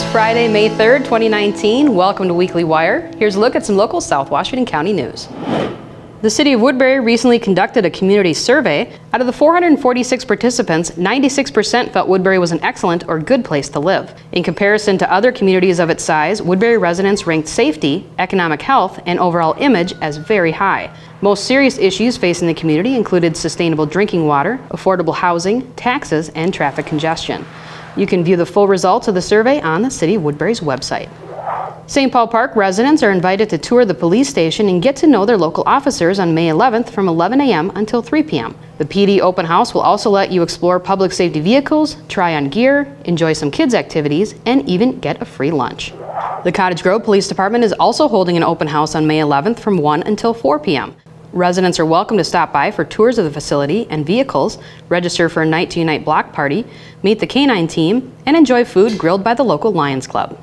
Friday, May 3rd, 2019. Welcome to Weekly Wire. Here's a look at some local South Washington County news. The City of Woodbury recently conducted a community survey. Out of the 446 participants, 96% felt Woodbury was an excellent or good place to live. In comparison to other communities of its size, Woodbury residents ranked safety, economic health, and overall image as very high. Most serious issues facing the community included sustainable drinking water, affordable housing, taxes, and traffic congestion. You can view the full results of the survey on the City of Woodbury's website. St. Paul Park residents are invited to tour the police station and get to know their local officers on May 11th from 11 a.m. until 3 p.m. The PD open house will also let you explore public safety vehicles, try on gear, enjoy some kids' activities, and even get a free lunch. The Cottage Grove Police Department is also holding an open house on May 11th from 1 until 4 p.m. Residents are welcome to stop by for tours of the facility and vehicles, register for a Night to Unite block party, meet the canine team, and enjoy food grilled by the local Lions Club.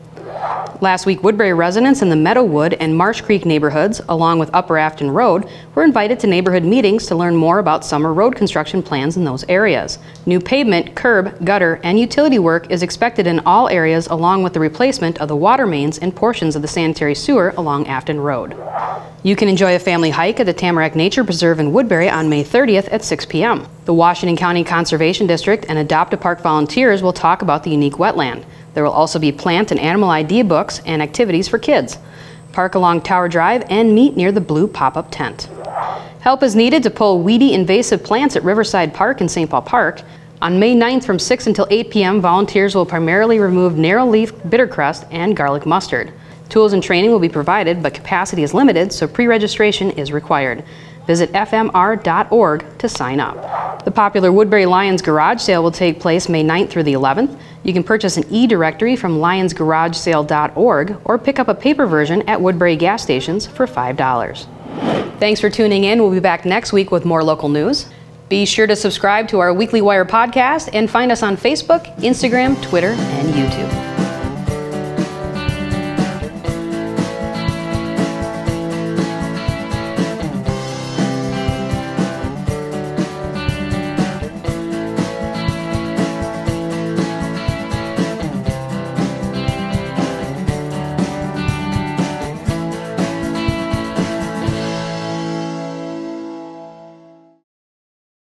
Last week, Woodbury residents in the Meadowwood and Marsh Creek neighborhoods, along with Upper Afton Road, were invited to neighborhood meetings to learn more about summer road construction plans in those areas. New pavement, curb, gutter, and utility work is expected in all areas, along with the replacement of the water mains and portions of the sanitary sewer along Afton Road. You can enjoy a family hike at the Tamarack Nature Preserve in Woodbury on May 30th at 6 p.m. The Washington County Conservation District and Adopt a Park volunteers will talk about the unique wetland. There will also be plant and animal ID books and activities for kids. Park along Tower Drive and meet near the blue pop-up tent. Help is needed to pull weedy invasive plants at Riverside Park in St. Paul Park. On May 9th from 6 until 8 p.m., volunteers will primarily remove narrow-leaf bittercrust and garlic mustard. Tools and training will be provided, but capacity is limited, so pre-registration is required. Visit fmr.org to sign up. The popular Woodbury Lions Garage Sale will take place May 9th through the 11th. You can purchase an e-directory from lionsgaragesale.org or pick up a paper version at Woodbury gas stations for $5. Thanks for tuning in. We'll be back next week with more local news. Be sure to subscribe to our Weekly Wire podcast and find us on Facebook, Instagram, Twitter, and YouTube.